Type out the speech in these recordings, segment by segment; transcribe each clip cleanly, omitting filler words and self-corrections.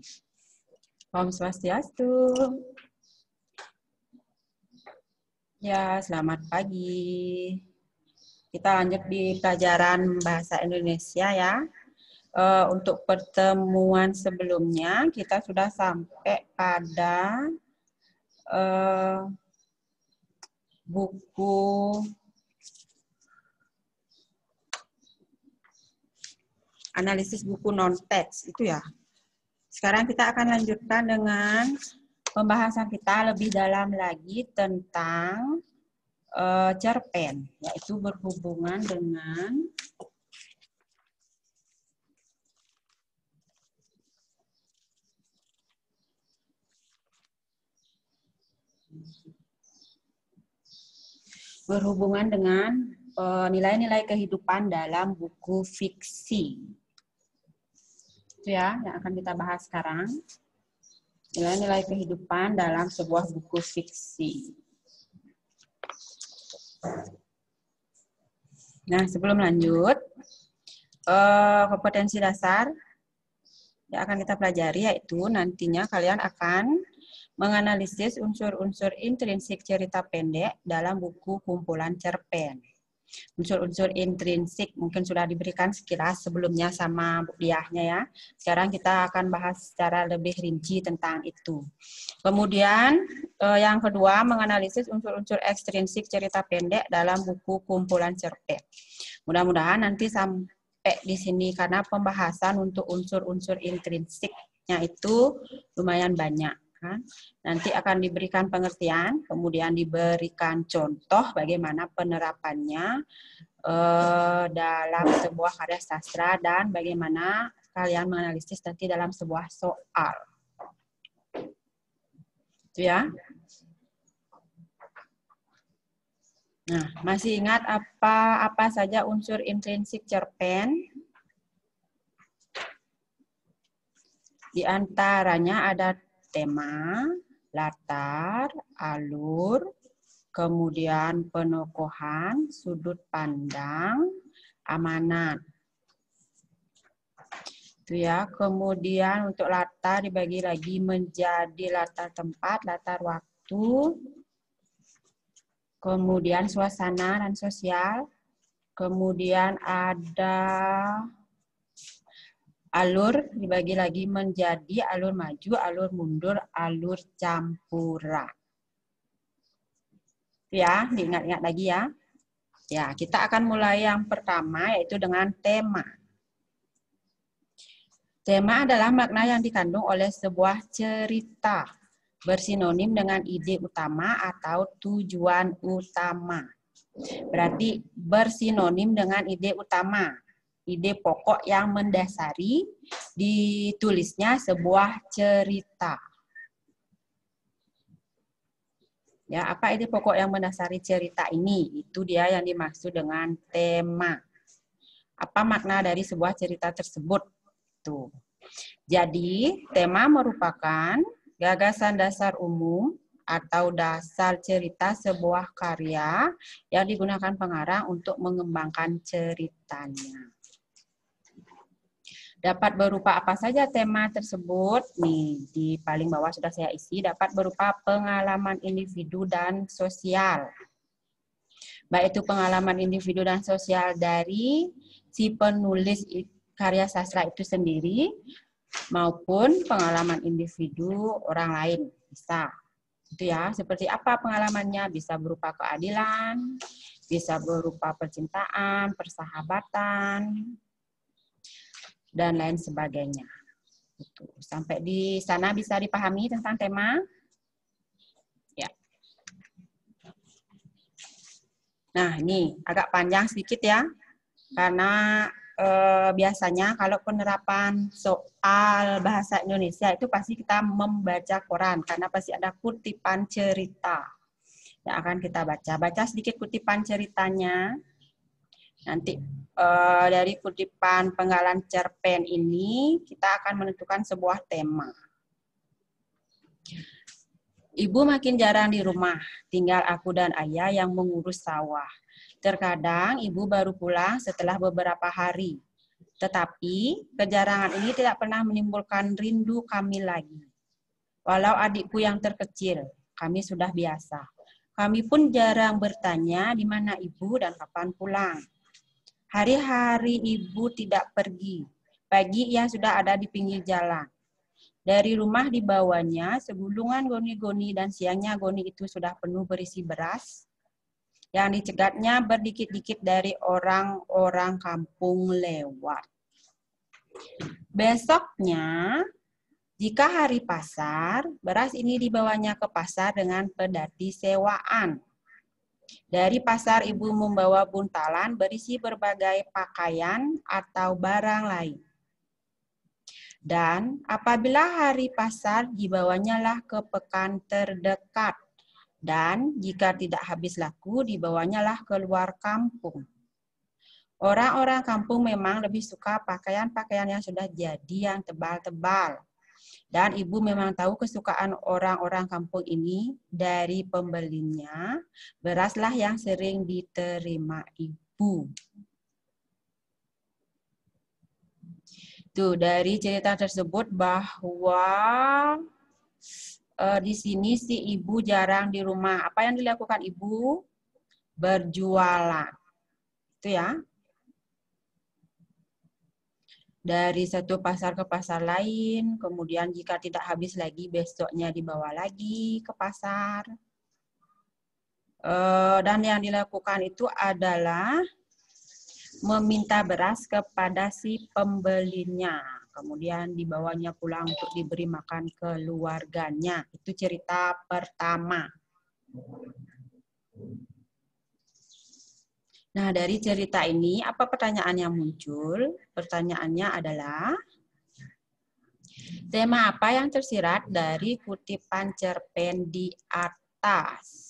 Om Swastiastu. Ya, selamat pagi. Kita lanjut di pelajaran Bahasa Indonesia ya. Untuk pertemuan sebelumnya, kita sudah sampai pada buku analisis buku non-teks itu ya. Sekarang kita akan lanjutkan dengan pembahasan kita lebih dalam lagi tentang cerpen, yaitu berhubungan dengan nilai-nilai kehidupan dalam buku fiksi. Itu ya, yang akan kita bahas sekarang. Nilai-nilai kehidupan dalam sebuah buku fiksi. Nah, sebelum lanjut, kompetensi dasar yang akan kita pelajari yaitu nantinya kalian akan menganalisis unsur-unsur intrinsik cerita pendek dalam buku kumpulan cerpen. Unsur-unsur intrinsik mungkin sudah diberikan sekilas sebelumnya sama Bu Diahnya ya. Sekarang kita akan bahas secara lebih rinci tentang itu. Kemudian yang kedua, menganalisis unsur-unsur ekstrinsik cerita pendek dalam buku kumpulan cerpen. Mudah-mudahan nanti sampai di sini karena pembahasan untuk unsur-unsur intrinsiknya itu lumayan banyak. Nanti akan diberikan pengertian, kemudian diberikan contoh bagaimana penerapannya dalam sebuah karya sastra dan bagaimana kalian menganalisis nanti dalam sebuah soal. Itu ya. Nah, masih ingat apa saja unsur intrinsik cerpen? Di antaranya ada tema, latar, alur, kemudian penokohan, sudut pandang, amanat. Itu ya. Kemudian untuk latar dibagi lagi menjadi latar tempat, latar waktu, kemudian suasana dan sosial, kemudian ada alur dibagi lagi menjadi alur maju, alur mundur, alur campuran. Ya, diingat-ingat lagi ya. Ya, kita akan mulai yang pertama yaitu dengan tema. Tema adalah makna yang dikandung oleh sebuah cerita, bersinonim dengan ide utama atau tujuan utama. Berarti bersinonim dengan ide utama. Ide pokok yang mendasari ditulisnya sebuah cerita. Ya, apa ide pokok yang mendasari cerita ini? Itu dia yang dimaksud dengan tema. Apa makna dari sebuah cerita tersebut? Tuh. Jadi, tema merupakan gagasan dasar umum atau dasar cerita sebuah karya yang digunakan pengarang untuk mengembangkan ceritanya. Dapat berupa apa saja tema tersebut? Nih, di paling bawah sudah saya isi. Dapat berupa pengalaman individu dan sosial. Baik itu pengalaman individu dan sosial dari si penulis karya sastra itu sendiri, maupun pengalaman individu orang lain. Bisa. Itu ya, seperti apa pengalamannya? Bisa berupa keadilan, bisa berupa percintaan, persahabatan, dan lain sebagainya. Sampai di sana bisa dipahami tentang tema? Ya. Nah, ini agak panjang sedikit ya. Karena biasanya kalau penerapan soal bahasa Indonesia itu pasti kita membaca koran. Karena pasti ada kutipan cerita yang akan kita baca. Baca sedikit kutipan ceritanya. Nanti dari kutipan penggalan cerpen ini kita akan menentukan sebuah tema. Ibu makin jarang di rumah, tinggal aku dan ayah yang mengurus sawah. Terkadang ibu baru pulang setelah beberapa hari. Tetapi kejarangan ini tidak pernah menimbulkan rindu kami lagi. Walau adikku yang terkecil, kami sudah biasa. Kami pun jarang bertanya di mana ibu dan kapan pulang. Hari-hari ibu tidak pergi. Pagi ia sudah ada di pinggir jalan. Dari rumah dibawanya segulungan goni-goni dan siangnya goni itu sudah penuh berisi beras yang dicegatnya berdikit-dikit dari orang-orang kampung lewat. Besoknya, jika hari pasar, beras ini dibawanya ke pasar dengan pedati sewaan. Dari pasar ibu membawa buntalan berisi berbagai pakaian atau barang lain. Dan apabila hari pasar dibawanya lah ke pekan terdekat. Dan jika tidak habis laku dibawanya lah keluar kampung. Orang-orang kampung memang lebih suka pakaian-pakaian yang sudah jadi yang tebal-tebal. Dan ibu memang tahu kesukaan orang-orang kampung ini dari pembelinya. Beraslah yang sering diterima ibu. Tuh, dari cerita tersebut bahwa di sini si ibu jarang di rumah. Apa yang dilakukan ibu? Berjualan. Itu ya. Dari satu pasar ke pasar lain, kemudian jika tidak habis lagi, besoknya dibawa lagi ke pasar. Dan yang dilakukan itu adalah meminta beras kepada si pembelinya. Kemudian dibawanya pulang untuk diberi makan keluarganya. Itu cerita pertama. Nah, dari cerita ini, apa pertanyaan yang muncul? Pertanyaannya adalah, tema apa yang tersirat dari kutipan cerpen di atas?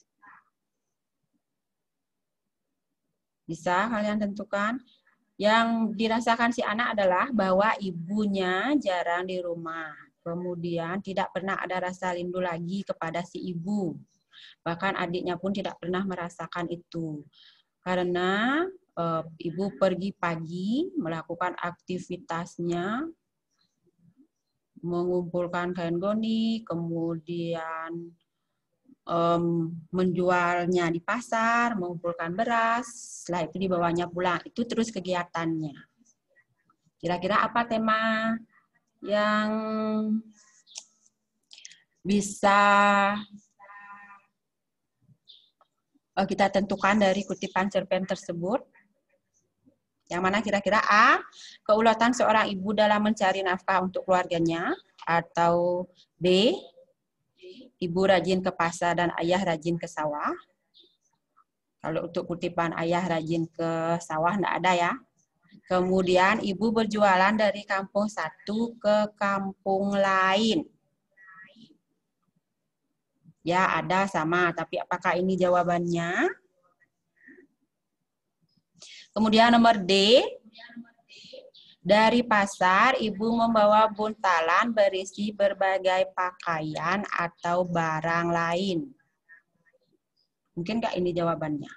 Bisa kalian tentukan? Yang dirasakan si anak adalah bahwa ibunya jarang di rumah. Kemudian tidak pernah ada rasa rindu lagi kepada si ibu. Bahkan adiknya pun tidak pernah merasakan itu. Karena ibu pergi pagi melakukan aktivitasnya, mengumpulkan kain goni, kemudian menjualnya di pasar, mengumpulkan beras, setelah itu dibawanya pulang. Itu terus kegiatannya. Kira-kira apa tema yang bisa kita tentukan dari kutipan cerpen tersebut? Yang mana kira-kira A, keulatan seorang ibu dalam mencari nafkah untuk keluarganya, atau B, ibu rajin ke pasar dan ayah rajin ke sawah. Kalau untuk kutipan ayah rajin ke sawah enggak ada ya. Kemudian ibu berjualan dari kampung satu ke kampung lain. Ya, ada sama, tapi apakah ini jawabannya? Kemudian nomor D, dari pasar ibu membawa buntalan berisi berbagai pakaian atau barang lain. Mungkin nggak ini jawabannya?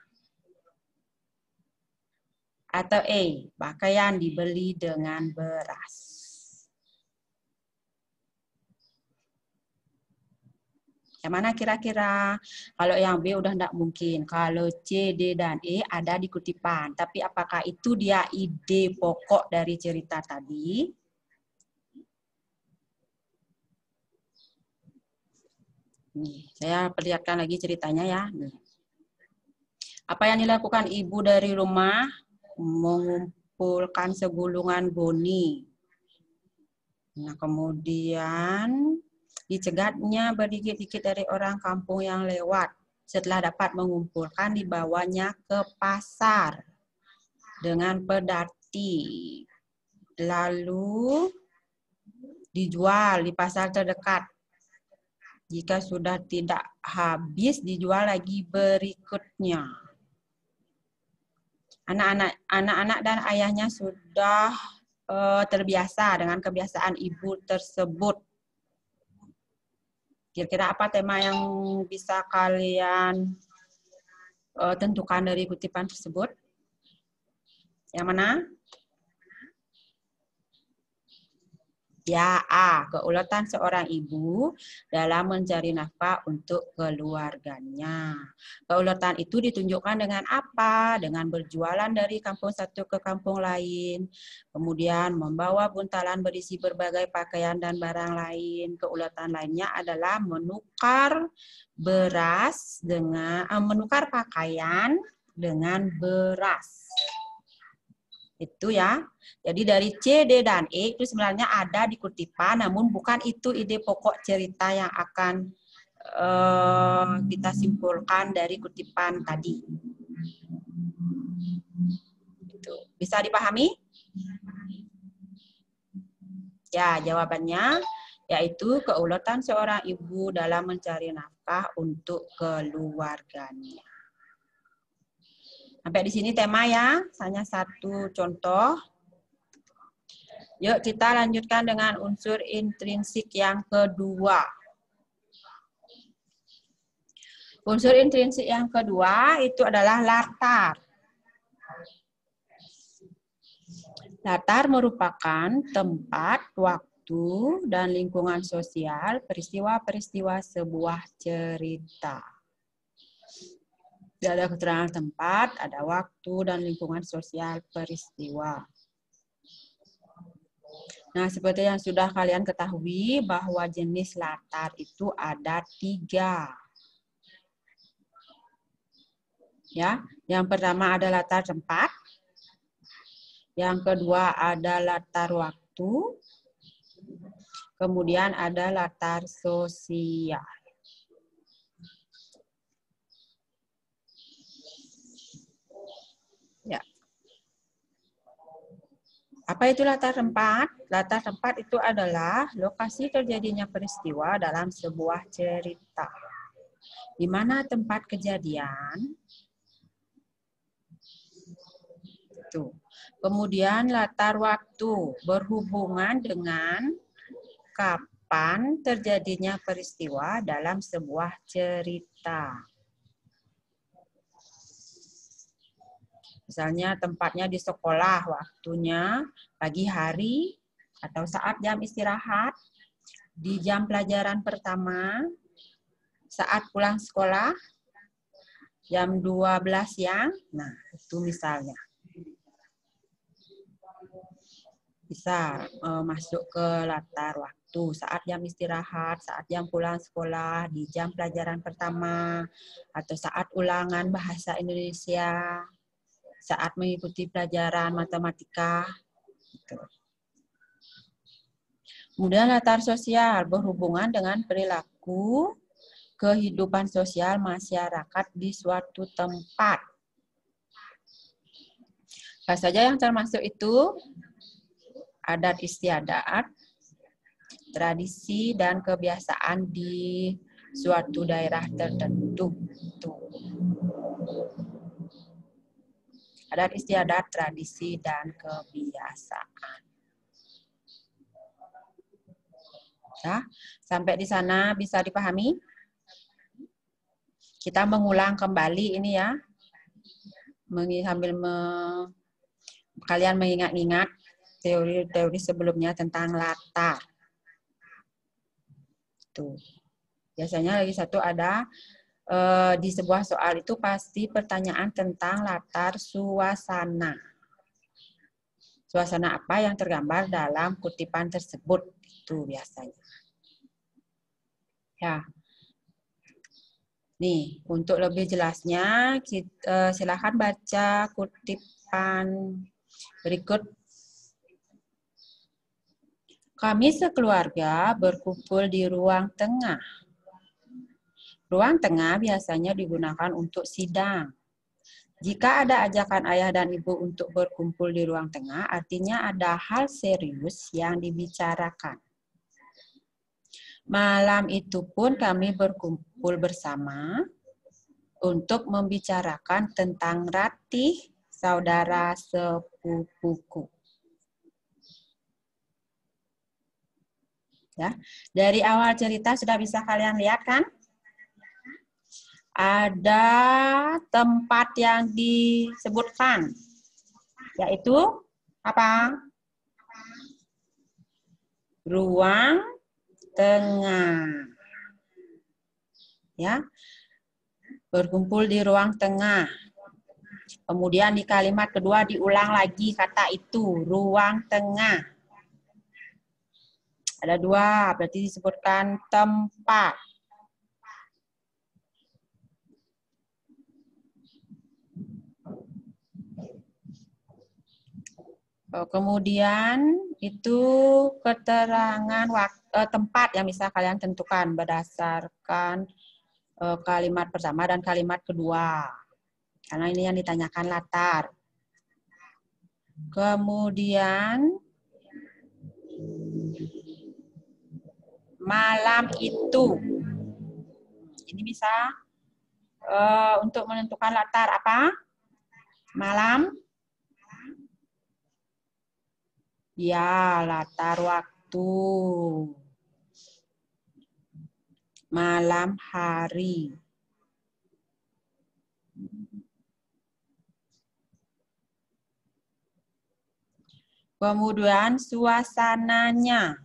Atau E, pakaian dibeli dengan beras. Yang mana kira-kira? Kalau yang B udah enggak mungkin. Kalau C, D, dan E ada di kutipan. Tapi apakah itu dia ide pokok dari cerita tadi? Nih, saya perlihatkan lagi ceritanya ya. Nih. Apa yang dilakukan ibu dari rumah? Mengumpulkan segulungan goni. Nah, kemudian dicegatnya berdikit-dikit dari orang kampung yang lewat. Setelah dapat mengumpulkan, dibawanya ke pasar dengan pedati. Lalu dijual di pasar terdekat. Jika sudah tidak habis, dijual lagi berikutnya. Anak-anak dan ayahnya sudah terbiasa dengan kebiasaan ibu tersebut. Kira-kira apa tema yang bisa kalian tentukan dari kutipan tersebut? Yang mana? Ya, A. Keuletan seorang ibu dalam mencari nafkah untuk keluarganya. Keuletan itu ditunjukkan dengan apa? Dengan berjualan dari kampung satu ke kampung lain. Kemudian membawa buntalan berisi berbagai pakaian dan barang lain. Keuletan lainnya adalah menukar beras dengan menukar pakaian dengan beras. Itu ya. Jadi dari C, D, dan E itu sebenarnya ada di kutipan, namun bukan itu ide pokok cerita yang akan kita simpulkan dari kutipan tadi. Itu. Bisa dipahami? Ya, jawabannya yaitu keuletan seorang ibu dalam mencari nafkah untuk keluarganya. Sampai di sini tema ya, hanya satu contoh. Yuk kita lanjutkan dengan unsur intrinsik yang kedua. Unsur intrinsik yang kedua itu adalah latar. Latar merupakan tempat, waktu, dan lingkungan sosial peristiwa-peristiwa sebuah cerita. Ada keterangan tempat, ada waktu, dan lingkungan sosial peristiwa. Nah, seperti yang sudah kalian ketahui bahwa jenis latar itu ada 3. Ya, yang pertama ada latar tempat, yang kedua ada latar waktu, kemudian ada latar sosial. Ya. Apa itu latar tempat? Latar tempat itu adalah lokasi terjadinya peristiwa dalam sebuah cerita. Di mana tempat kejadian? Itu. Kemudian latar waktu berhubungan dengan kapan terjadinya peristiwa dalam sebuah cerita. Misalnya tempatnya di sekolah, waktunya pagi hari atau saat jam istirahat, di jam pelajaran pertama, saat pulang sekolah, jam 12 siang. Nah, itu misalnya. Bisa masuk ke latar waktu, saat jam istirahat, saat jam pulang sekolah, di jam pelajaran pertama, atau saat ulangan bahasa Indonesia, saat mengikuti pelajaran matematika. Gitu. Kemudian latar sosial berhubungan dengan perilaku kehidupan sosial masyarakat di suatu tempat. Apa saja yang termasuk itu? Adat istiadat, tradisi, dan kebiasaan di suatu daerah tertentu. Adat istiadat, tradisi, dan kebiasaan. Ya, sampai di sana bisa dipahami? Kita mengulang kembali ini ya. Sambil kalian mengingat-ingat teori-teori sebelumnya tentang latar. Tuh. Biasanya lagi satu ada di sebuah soal itu pasti pertanyaan tentang latar suasana. Suasana apa yang tergambar dalam kutipan tersebut itu biasanya. Ya. Nih, untuk lebih jelasnya silakan baca kutipan berikut. Kami sekeluarga berkumpul di ruang tengah. Ruang tengah biasanya digunakan untuk sidang. Jika ada ajakan ayah dan ibu untuk berkumpul di ruang tengah, artinya ada hal serius yang dibicarakan. Malam itu pun kami berkumpul bersama untuk membicarakan tentang Ratih, saudara sepupuku. Ya, dari awal cerita sudah bisa kalian lihat kan? Ada tempat yang disebutkan, yaitu apa? ruang tengah. Ya. Berkumpul di ruang tengah. Kemudian di kalimat kedua diulang lagi kata itu, ruang tengah. Ada dua, berarti disebutkan tempat. Kemudian itu keterangan tempat yang bisa kalian tentukan berdasarkan kalimat pertama dan kalimat kedua. Karena ini yang ditanyakan latar. Kemudian malam itu. Ini bisa untuk menentukan latar apa? Malam. Ya, latar waktu. Malam hari. Kemudian suasananya.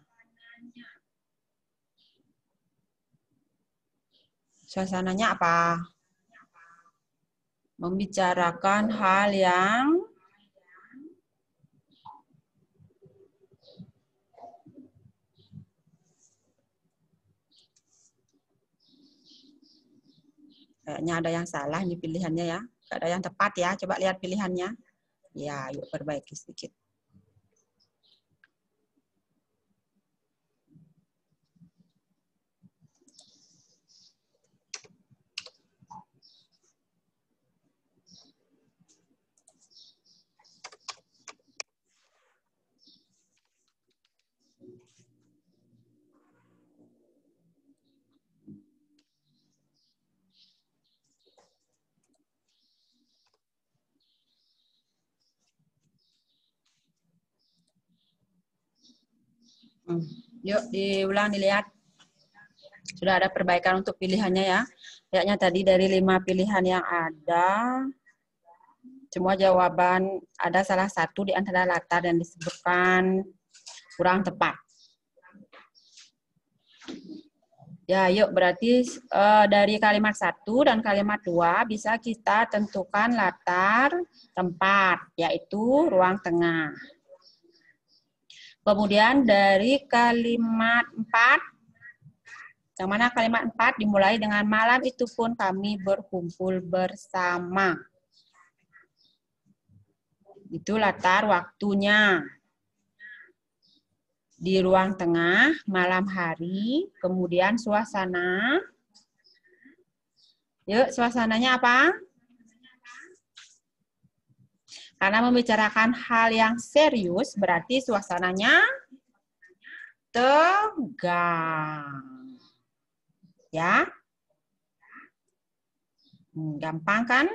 Suasananya apa? Membicarakan hal yang kayaknya ada yang salah nih pilihannya ya. Gak ada yang tepat ya. Coba lihat pilihannya. Ya, yuk perbaiki sedikit. Yuk diulang dilihat. Sudah ada perbaikan untuk pilihannya ya. Kayaknya tadi dari 5 pilihan yang ada, semua jawaban ada salah satu di antara latar yang disebutkan kurang tepat. Ya, yuk berarti dari kalimat 1 dan kalimat 2 bisa kita tentukan latar tempat, yaitu ruang tengah. Kemudian dari kalimat 4, yang mana kalimat 4 dimulai dengan malam itu pun kami berkumpul bersama. Itu latar waktunya. Di ruang tengah, malam hari, kemudian suasana. Yuk, suasananya apa? Karena membicarakan hal yang serius, berarti suasananya tegang. Ya, gampang kan?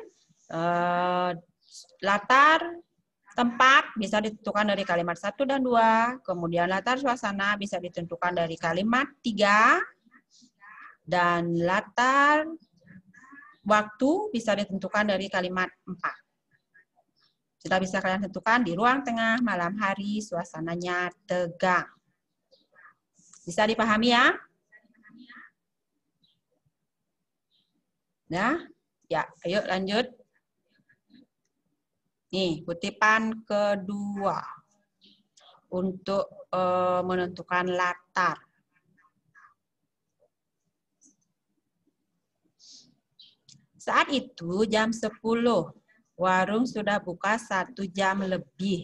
Latar tempat bisa ditentukan dari kalimat 1 dan 2. Kemudian latar suasana bisa ditentukan dari kalimat 3. Dan latar waktu bisa ditentukan dari kalimat 4. Sudah bisa kalian tentukan di ruang tengah, malam hari, suasananya tegang. Bisa dipahami ya? Ya, ayo lanjut. Nih, kutipan kedua untuk menentukan latar. Saat itu jam 10, warung sudah buka 1 jam lebih.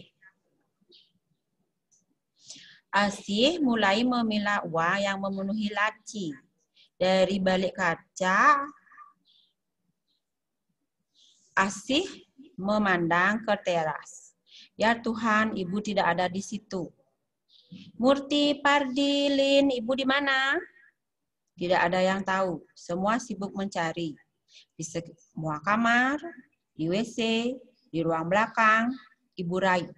Asih mulai memilah uang yang memenuhi laci. Dari balik kaca, Asih memandang ke teras. Ya Tuhan, Ibu tidak ada di situ. Murti, Pardi, Lin, Ibu di mana? Tidak ada yang tahu. Semua sibuk mencari. Di semua kamar, di WC, di ruang belakang, Ibu rayu.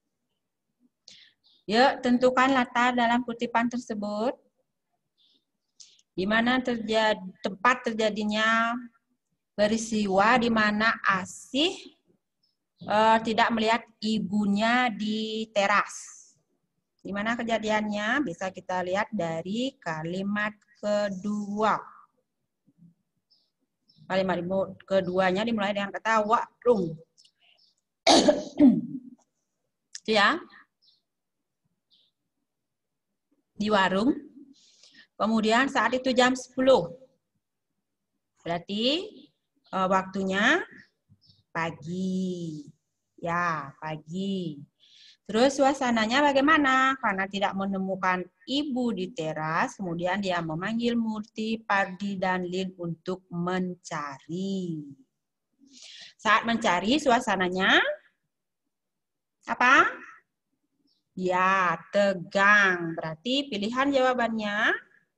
Yuk, tentukan latar dalam kutipan tersebut. Di mana tempat terjadinya peristiwa di mana Asih tidak melihat ibunya di teras. Di mana kejadiannya? Bisa kita lihat dari kalimat kedua. Kalimat keduanya dimulai dengan kata warung. Itu ya. Di warung. Kemudian saat itu jam 10. Berarti waktunya pagi. Ya, pagi. Terus suasananya bagaimana? Karena tidak menemukan ibu di teras, kemudian dia memanggil Murti, Pardi, dan Lin untuk mencari. Saat mencari suasananya apa? Ya, tegang. Berarti pilihan jawabannya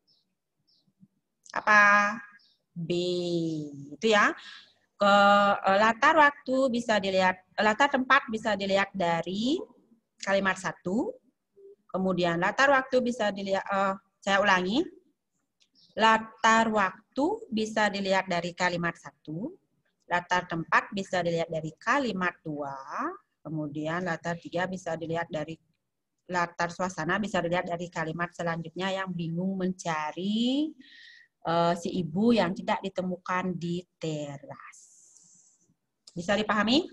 apa? B. Itu ya. Latar waktu bisa dilihat, latar tempat bisa dilihat dari kalimat 1. Kemudian latar waktu bisa dilihat, saya ulangi. Latar waktu bisa dilihat dari kalimat 1. Latar tempat bisa dilihat dari kalimat 2. Kemudian latar 3 bisa dilihat dari latar suasana bisa dilihat dari kalimat selanjutnya yang bingung mencari si ibu yang tidak ditemukan di teras. Bisa dipahami?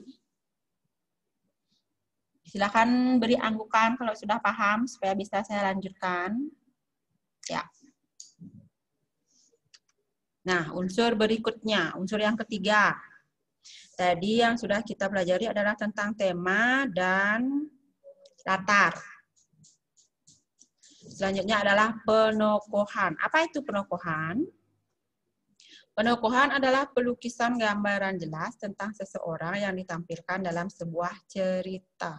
Silakan beri anggukan kalau sudah paham supaya bisa saya lanjutkan. Ya. Nah, unsur berikutnya, unsur yang ketiga. Tadi yang sudah kita pelajari adalah tentang tema dan latar. Selanjutnya adalah penokohan. Apa itu penokohan? Penokohan adalah pelukisan gambaran jelas tentang seseorang yang ditampilkan dalam sebuah cerita.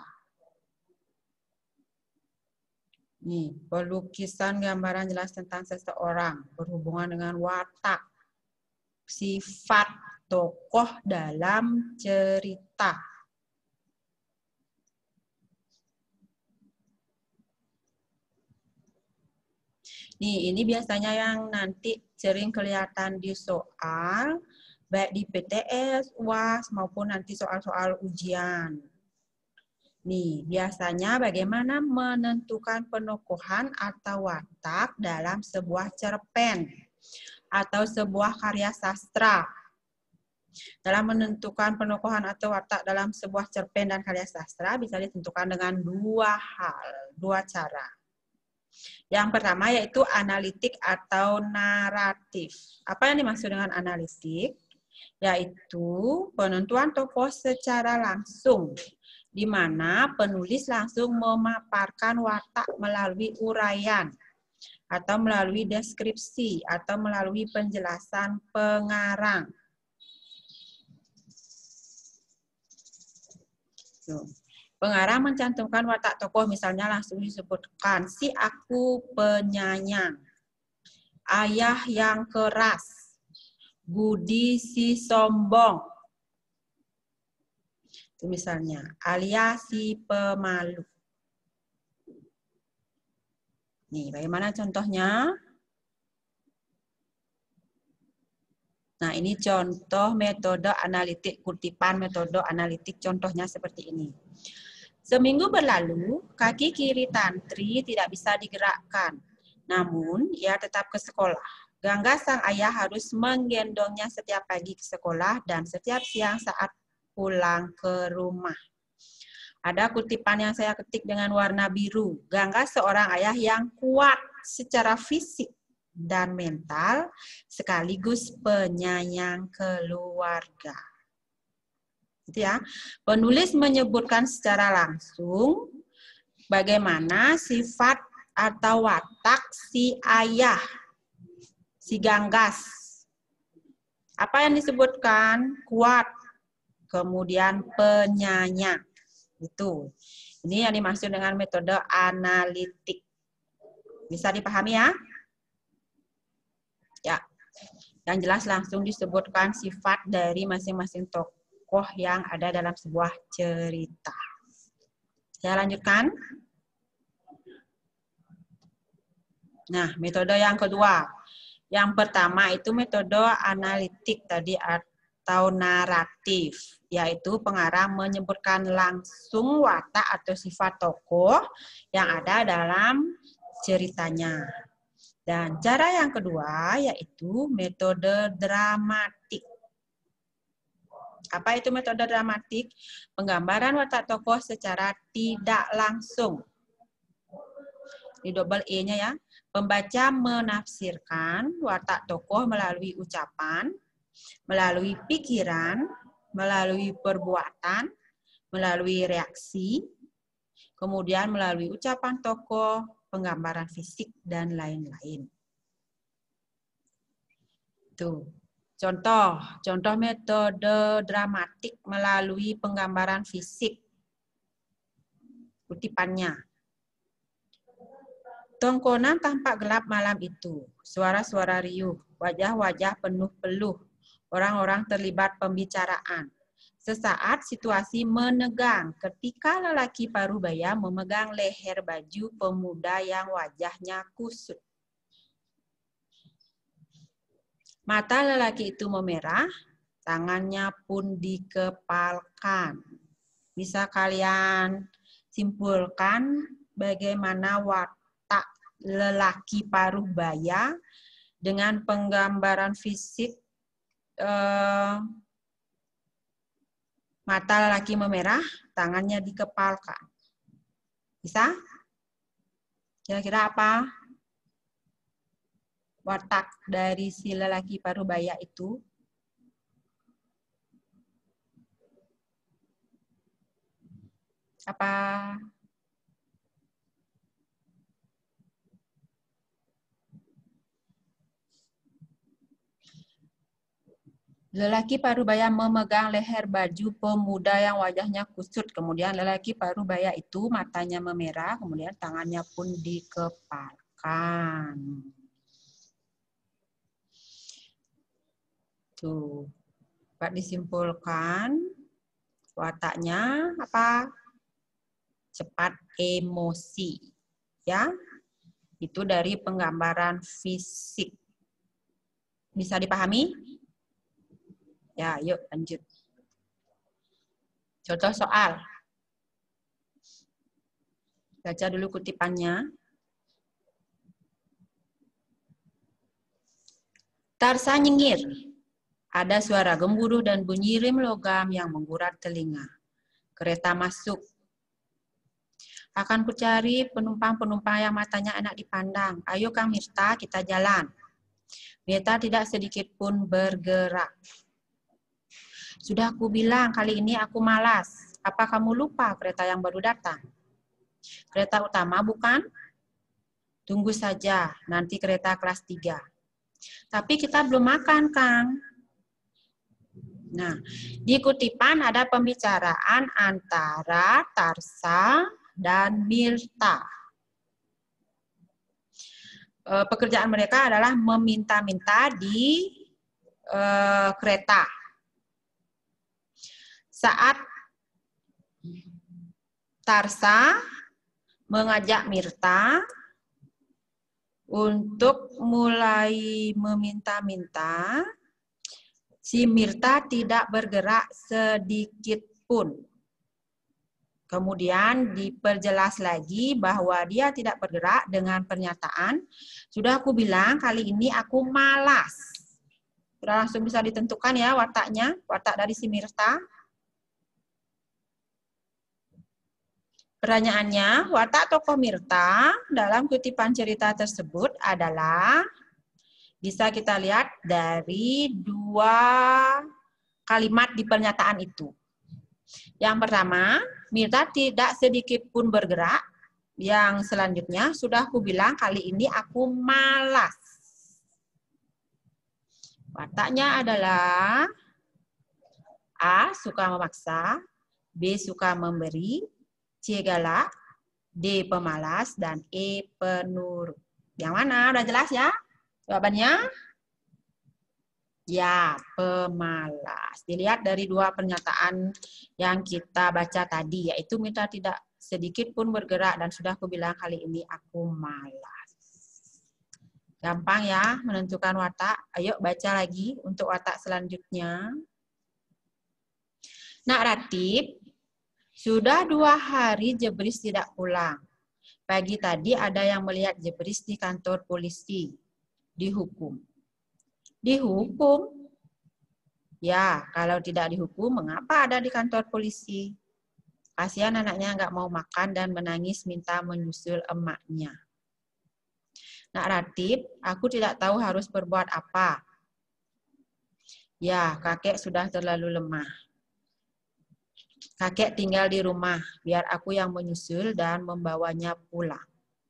Nih, pelukisan gambaran jelas tentang seseorang berhubungan dengan watak, sifat tokoh dalam cerita. Nih, ini biasanya yang nanti sering kelihatan di soal, baik di PTS, UAS, maupun nanti soal-soal ujian. Nih, biasanya bagaimana menentukan penokohan atau watak dalam sebuah cerpen atau sebuah karya sastra. Dalam menentukan penokohan atau watak dalam sebuah cerpen dan karya sastra bisa ditentukan dengan dua cara. Yang pertama yaitu analitik atau naratif. Apa yang dimaksud dengan analitik? Yaitu penentuan tokoh secara langsung, di mana penulis langsung memaparkan watak melalui uraian, atau melalui deskripsi, atau melalui penjelasan pengarang. Pengarang mencantumkan watak tokoh, misalnya langsung disebutkan, si aku penyayang, ayah yang keras, Budi si sombong. Itu misalnya, Alia si pemalu. Nih, bagaimana contohnya? Nah, ini contoh metode analitik, kutipan metode analitik, contohnya seperti ini. Seminggu berlalu, kaki kiri Tantri tidak bisa digerakkan. Namun, ia tetap ke sekolah. Gangga sang ayah harus menggendongnya setiap pagi ke sekolah dan setiap siang saat pulang ke rumah. Ada kutipan yang saya ketik dengan warna biru. Gangga seorang ayah yang kuat secara fisik dan mental, sekaligus penyayang keluarga. Gitu ya. Penulis menyebutkan secara langsung bagaimana sifat atau watak si ayah, si Ganggas. Apa yang disebutkan? Kuat, kemudian penyayang. Itu. Ini yang dimaksud dengan metode analitik. Bisa dipahami ya? Ya. Yang jelas langsung disebutkan sifat dari masing-masing tokoh yang ada dalam sebuah cerita. Saya lanjutkan. Nah, metode yang kedua. Yang pertama itu metode analitik tadi atau naratif, yaitu pengarang menyebutkan langsung watak atau sifat tokoh yang ada dalam ceritanya. Dan cara yang kedua yaitu metode dramatik. Apa itu metode dramatik? Penggambaran watak tokoh secara tidak langsung. Di double E-nya ya. Pembaca menafsirkan watak tokoh melalui ucapan, melalui pikiran, melalui perbuatan, melalui reaksi, kemudian melalui ucapan tokoh, penggambaran fisik, dan lain-lain. Tuh. Contoh metode dramatik melalui penggambaran fisik. Kutipannya. Tongkonan tampak gelap malam itu. Suara-suara riuh, wajah-wajah penuh peluh. Orang-orang terlibat pembicaraan. Sesaat situasi menegang ketika lelaki parubaya memegang leher baju pemuda yang wajahnya kusut. Mata lelaki itu memerah, tangannya pun dikepalkan. Bisa kalian simpulkan bagaimana watak lelaki parubaya dengan penggambaran fisik mata lelaki memerah, tangannya dikepalkan. Bisa? Kira-kira apa watak dari si lelaki parubaya itu? Apa? Lelaki parubaya memegang leher baju pemuda yang wajahnya kusut. Kemudian lelaki parubaya itu matanya memerah, kemudian tangannya pun dikepalkan. Tuh, dapat disimpulkan wataknya apa? Cepat emosi. Ya, itu dari penggambaran fisik. Bisa dipahami? Ya, yuk lanjut. Contoh soal. Baca dulu kutipannya. Tarsa nyengir. Ada suara gemuruh dan bunyi rem logam yang menggurat telinga. Kereta masuk. Akan kucari penumpang-penumpang yang matanya enak dipandang. Ayo Kang Mirta, kita jalan. Mirta tidak sedikit pun bergerak. Sudah aku bilang kali ini aku malas. Apa kamu lupa kereta yang baru datang? Kereta utama bukan? Tunggu saja, nanti kereta kelas 3. Tapi kita belum makan, Kang. Nah, di kutipan ada pembicaraan antara Tarsa dan Mirta. Pekerjaan mereka adalah meminta-minta di kereta. Saat Tarsa mengajak Mirta untuk mulai meminta-minta, si Mirta tidak bergerak sedikit pun. Kemudian diperjelas lagi bahwa dia tidak bergerak dengan pernyataan, sudah aku bilang kali ini aku malas. Sudah langsung bisa ditentukan ya wataknya, watak dari si Mirta. Pertanyaannya, watak tokoh Mirta dalam kutipan cerita tersebut adalah, bisa kita lihat dari 2 kalimat di pernyataan itu. Yang pertama, Mirta tidak sedikit pun bergerak. Yang selanjutnya, sudah aku bilang kali ini aku malas. Wataknya adalah A. Suka memaksa, B. Suka memberi, C. Galak, D. Pemalas, dan E. Penurut. Yang mana? Udah jelas ya jawabannya? Ya, pemalas. Dilihat dari 2 pernyataan yang kita baca tadi, yaitu Mirta tidak sedikit pun bergerak dan sudah aku bilang kali ini aku malas. Gampang ya menentukan watak. Ayo baca lagi untuk watak selanjutnya. Nak Ratib, sudah 2 hari Jebris tidak pulang. Pagi tadi ada yang melihat Jebris di kantor polisi. Dihukum. Dihukum? Ya, kalau tidak dihukum, mengapa ada di kantor polisi? Kasihan anaknya nggak mau makan dan menangis minta menyusul emaknya. Nak Ratib, aku tidak tahu harus berbuat apa. Ya, kakek sudah terlalu lemah. Kakek tinggal di rumah, biar aku yang menyusul dan membawanya pulang.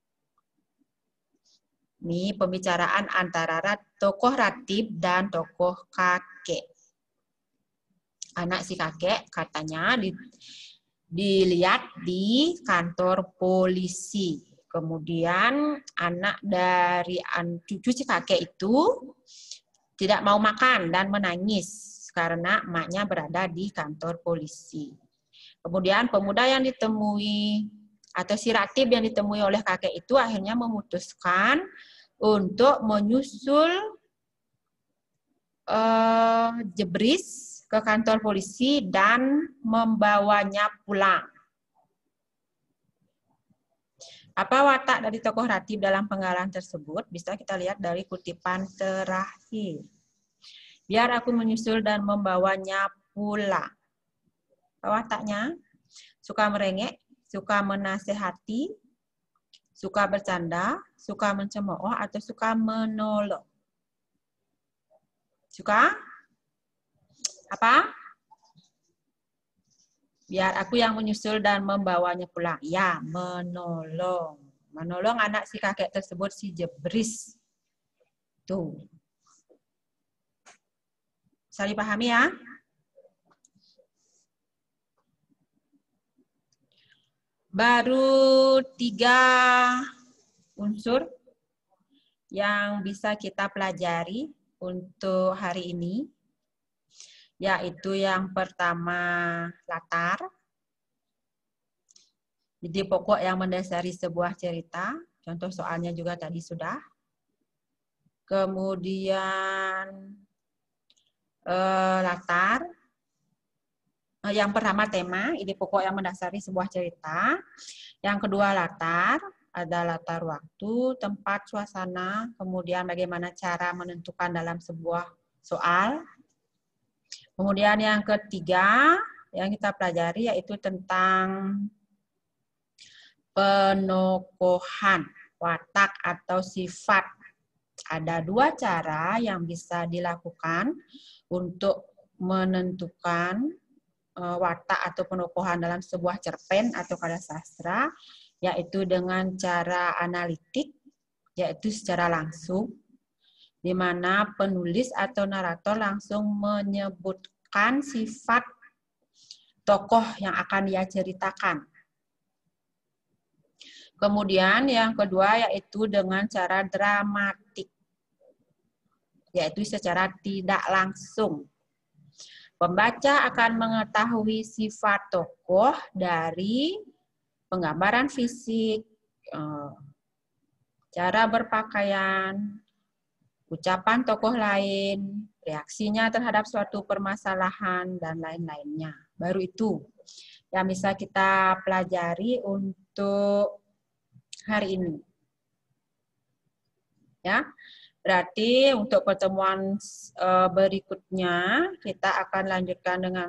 Ini pembicaraan antara tokoh Ratib dan tokoh kakek. Anak si kakek katanya dilihat di kantor polisi. Kemudian anak dari cucu si kakek itu tidak mau makan dan menangis karena emaknya berada di kantor polisi. Kemudian pemuda yang ditemui atau si Ratib yang ditemui oleh kakek itu akhirnya memutuskan untuk menyusul Jebris ke kantor polisi dan membawanya pulang. Apa watak dari tokoh Ratib dalam penggalan tersebut? Bisa kita lihat dari kutipan terakhir. Biar aku menyusul dan membawanya pulang. Apa wataknya? Suka merengek, suka menasehati, suka bercanda, suka mencemooh, atau suka menolong. Suka? Apa? Biar aku yang menyusul dan membawanya pulang. Ya, menolong. Menolong anak si kakek tersebut, si Jebris. Tuh. Bisa dipahami ya? Baru 3 unsur yang bisa kita pelajari untuk hari ini. Yaitu yang pertama latar. Jadi pokok yang mendasari sebuah cerita. Contoh soalnya juga tadi sudah. Kemudian latar. Yang pertama tema, ide pokok yang mendasari sebuah cerita. Yang kedua latar, ada latar waktu, tempat, suasana, kemudian bagaimana cara menentukan dalam sebuah soal. Kemudian yang ketiga yang kita pelajari yaitu tentang penokohan, watak atau sifat. Ada 2 cara yang bisa dilakukan untuk menentukan watak atau penokohan dalam sebuah cerpen atau karya sastra, yaitu dengan cara analitik, yaitu secara langsung, di mana penulis atau narator langsung menyebutkan sifat tokoh yang akan dia ceritakan. Kemudian yang kedua yaitu dengan cara dramatik, yaitu secara tidak langsung. Pembaca akan mengetahui sifat tokoh dari penggambaran fisik, cara berpakaian, ucapan tokoh lain, reaksinya terhadap suatu permasalahan, dan lain-lainnya. Baru itu yang bisa kita pelajari untuk hari ini. Ya, berarti untuk pertemuan berikutnya kita akan lanjutkan dengan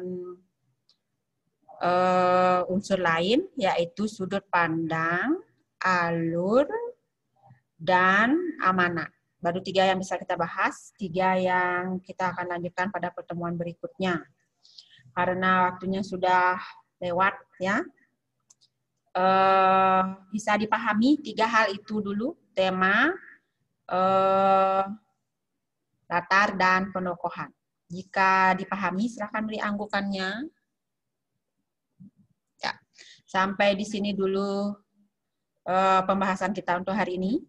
unsur lain, yaitu sudut pandang, alur, dan amanat. Baru 3 yang bisa kita bahas, 3 yang kita akan lanjutkan pada pertemuan berikutnya. Karena waktunya sudah lewat ya. Bisa dipahami 3 hal itu dulu, tema, latar, dan penokohan. Jika dipahami, silakan beri anggukannya. Ya. Sampai di sini dulu pembahasan kita untuk hari ini.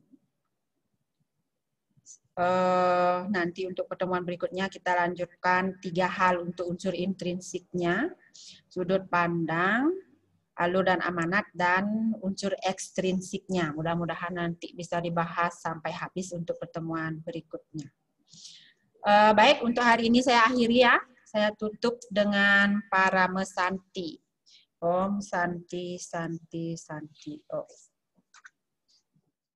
Nanti untuk pertemuan berikutnya kita lanjutkan 3 hal untuk unsur intrinsiknya, sudut pandang, alur dan amanat, dan unsur ekstrinsiknya. Mudah-mudahan nanti bisa dibahas sampai habis untuk pertemuan berikutnya. Baik, untuk hari ini saya akhiri ya. saya tutup dengan parame Santi. Om Santi, Santi, Santi. Oh.